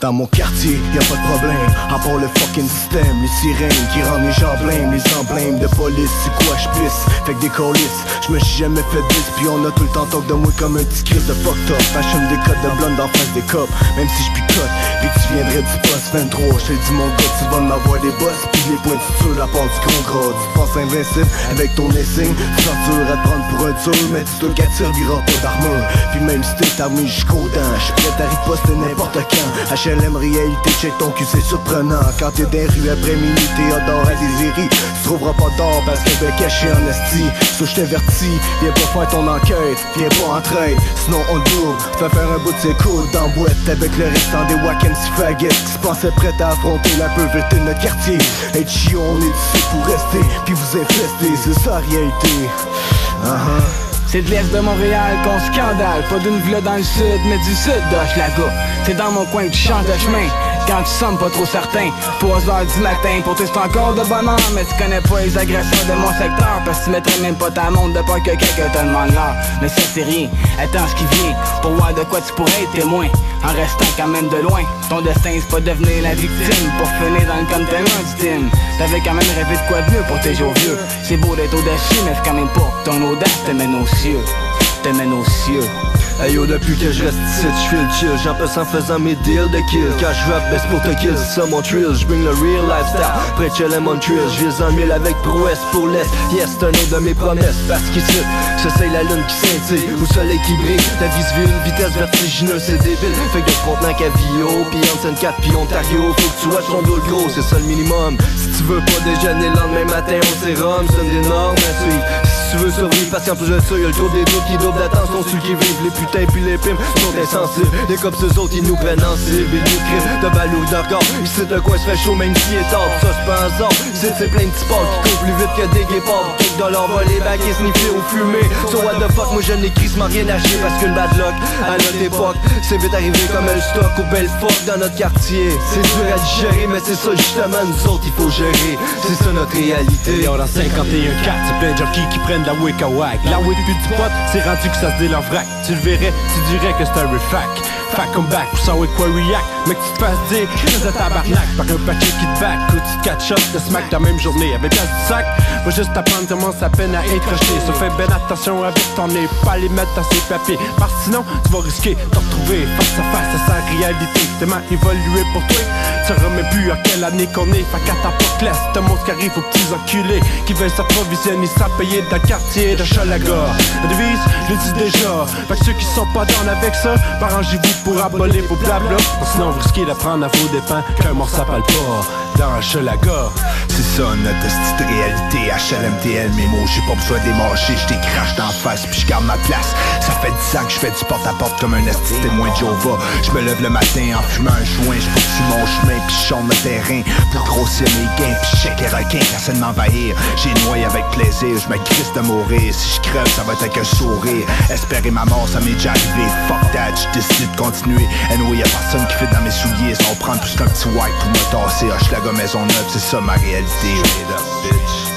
Dans mon quartier, y'a pas de problème, à part le fucking système. Les sirènes qui rendent les gens blêmes, les emblèmes de police, c'est quoi j'pisse, fait que des colisses. J'me suis jamais fait 10, puis on a tout le temps talk de moi comme un petit Chris de fucked up. Fashion des codes de blonde en face des cops, même si j'picote, puis tu viendrais du poste 23. J'te dis mon gars, tu vas m'avoir des boss, puis les points sur la part du gros gras. Tu penses invincible avec ton insigne, tu sens dur à te prendre pour un dur, mais tu te serviras pas d'armure. Puis même si t'es armé jusqu'aux dents, j'suis prêt à riposter n'importe quand. HLM réalité, check ton cul, c'est surprenant. Quand t'es dans les rues après minuit, Théodore à Désiré, tu trouveras pas d'or parce qu'elle est caché en esti. So j't'avertis, viens pas faire ton enquête, viens pas en train, sinon on le double. Fais faire un bout de ses coudes dans boîte avec le restant des wack MC faggots qui se pensaient prêts à affronter la pauvreté de notre quartier. Hey chiot, on est ici pour rester, puis vous infester, c'est ça la réalité. C'est de l'est de Montréal qu'on scandale, pas d'une ville dans le sud, mais du sud d'Hochelaga. C'est dans mon coin que tu changes de chemin, quand tu sembles pas trop certain. 3h du matin, pour toi c'est encore de bonheur, mais tu connais pas les agresseurs de mon secteur, parce que tu mettrais même pas ta montre de peur que quelqu'un te demande l'heure. Mais ça c'est rien, attends ce qui vient, pour voir de quoi tu pourrais être témoin, en restant quand même de loin. Ton destin c'est pas devenir la victime, pour finir dans le container du team. T'avais quand même rêvé de quoi de mieux pour tes jours vieux. C'est beau d'être audacieux, mais c'est quand même pas ton audace te mène aux cieux, te mène aux cieux. Hey yo, depuis que je reste ici, j'file chill. J'en passe en faisant mes deals de kill. Quand j'rappe, ben c'est pour te kill, c'est ça mon thrill. J'bring le real lifestyle, près de chez Montreal. J'vise en mille avec prouesse pour l'Est. Yes, c'est un autre de mes promesses. Parce qu'ici, ça c'est la lune qui scintille, ou le soleil qui brille. La vie se vit une vitesse vertigineuse, c'est débile. Fait que de Frontenac à Vio, pis entre 4 pis Ontario. Faut que tu watches ton dos gros, c'est ça le minimum. Si tu veux pas déjeuner le lendemain matin au sérum, c'est une énorme à suivre. Si tu veux survivre, parce qu'en plus de ça, y'a le gros des doutes qui doublent d'attention. Ceux qui vivent, les putains puis les pimes sont insensibles. Les cops eux autres, ils nous prennent en cible. Ils nous criment de balou d'orgas. Ici le coin se fait chaud même s'il est tard. Ça c'est pas un hasard, c'est plein de petits porcs qui courent plus vite que des guépards. Quelques dollars volés, bagués, sniffés ou fumés. So what the fuck, moi je n'écris rien à chier. Parce qu'une bad luck, à notre époque, c'est vite arrivé comme un stock au bel fuck dans notre quartier. C'est dur à digérer, mais c'est ça justement, nous autres il faut gérer. C'est ça notre réalité. Yo, dans 51 4, c'est plein de jockeys qui prennent la wick à whack. La wick puis du pot, c'est rendu que ça se déle en vrac. Tu le verrais, tu dirais que c'est un refac. Fac come back, pour savoir quoi react. Mais que tu te fasses dire, crise de tabarnak par un paquet qui te back. Ou tu te catch up, de smack la même journée. Avec place du sac, va juste apprendre comment ça peine à être rejeté. So fais belle attention avec ton nez, pas les mettre dans ses papiers. Parce que sinon, tu vas risquer de te retrouver face à sa réalité. Tellement évolué pour toi, tu sauras même plus à quelle année qu'on est. Fait qu'attends pas que laisse, t'as mon qui arrive aux petits enculés qui veulent s'approvisionner, sans payer dans le quartier de Hochelaga. La devise, je le dis déjà. Fait que ceux qui sont pas down avec ça, arrangez-vous pour abolir vos blabla. Sinon vous risquez d'apprendre à vos dépens qu'un mort ça parle pas dans Hochelaga. C'est ça notre petite réalité. HLMTL, mes mots, j'ai pas besoin d'émarcher. J't'ai crache d'en face puis j'garde ma place. Ça fait 10 ans que j'fais du porte-à-porte comme un esti témoin de Jova. J'me lève le matin en fumant un joint, j'poursuis mon chemin puis j'chonne le terrain pour grossir mes gains puis check les requins qui essaient de m'envahir. J'ai noyé avec plaisir, j'me crisse de mourir. Si j'crève, ça va être avec un sourire. Espérer ma mort, ça m'est déjà arrivé. Fuck that, j'décide de continuer. Anyway, y'a personne qui fait dans mes souliers. Ça va prendre plus qu'un petit white pour me tasser. Hochelaga Maisonneuve, c'est ça ma réalité. Straight up, bitch.